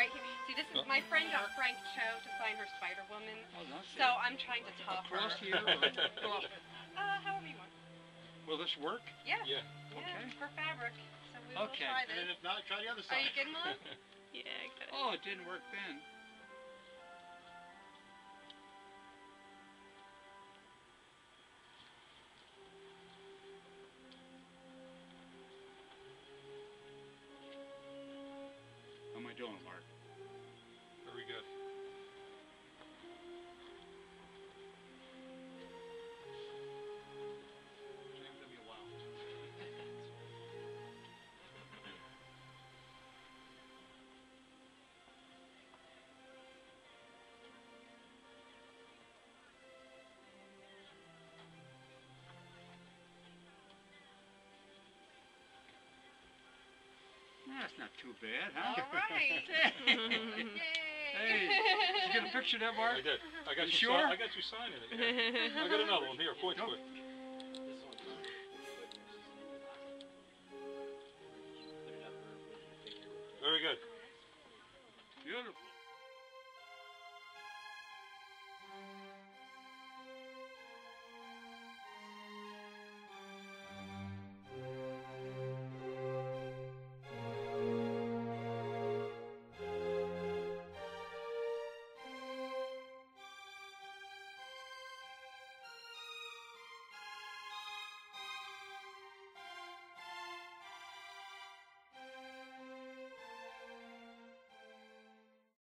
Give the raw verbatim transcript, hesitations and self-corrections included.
right here. See, this is my friend got Frank Cho to sign her Spider Woman. Oh, that's So it. I'm trying to top her. Across here. Or, Uh, however you want. will this work? Yeah. Yeah. Yeah, Okay. it's for fabric. So we will Okay. try And then this. if not, try the other Are side. you good, Mom? Yeah, I got it. Oh, it didn't work then. How am I doing, Mark? Very good. James, that'd be a while. That's not too bad, huh? All right. Yay. Hey, did you get a picture of that, Mark? I did. I got You you. sure? Si I got you signing it. Yeah. I got another one here. Point Nope. to it. Very good. Beautiful.